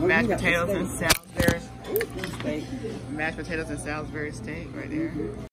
Mashed potatoes and Salisbury. Mashed potatoes and Salisbury steak right there.